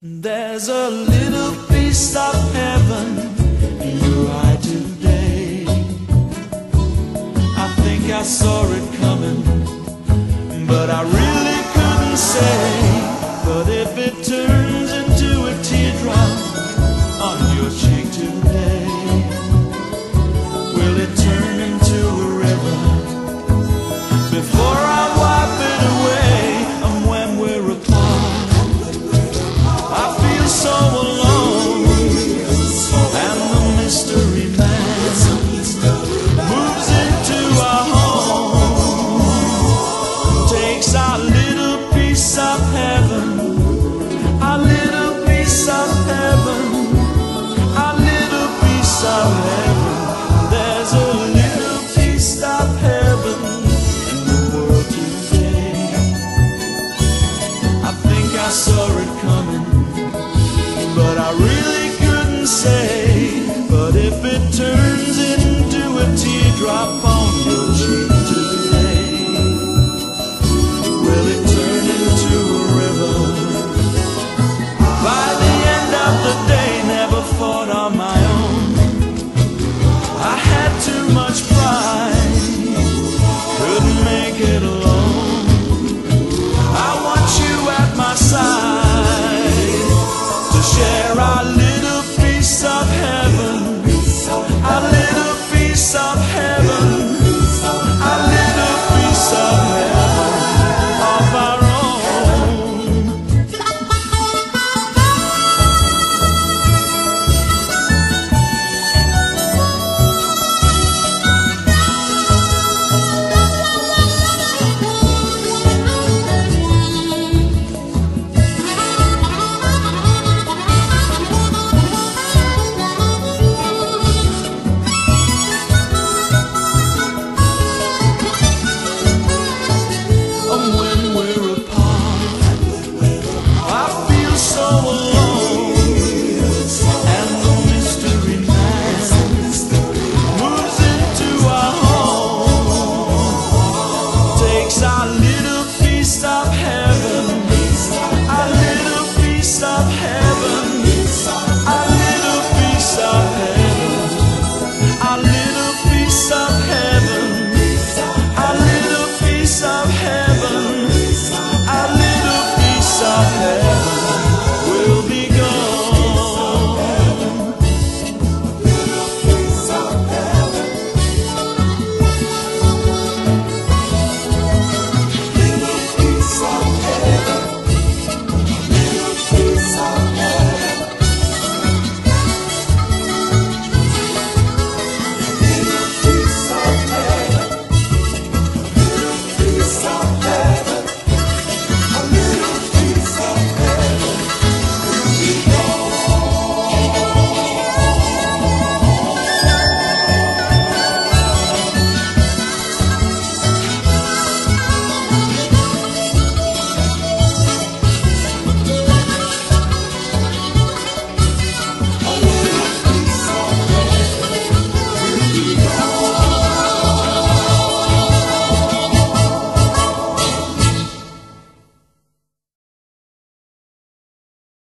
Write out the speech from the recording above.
There's a little piece of heaven in your eye today. I think I saw it coming, but I really couldn't say. But if it turns into a teardrop on your cheek today, will it turn into a river before I wipe it away? And when we're apart, I feel so alone, and the mystery man moves into our home, takes our little piece of heaven, our little piece of heaven, our little piece of heaven. There's a little piece of heaven in the world today. I think I saw it coming, but I really couldn't say. But if it turns into a teardrop on your cheek today, will it turn into a river? By the end of the day, never fought on my own. I had too much pride, couldn't make it alone. I want you at my side to share our little piece of heaven, our little piece of heaven, our little piece of heaven of our own. And when we're apart, I feel so alone.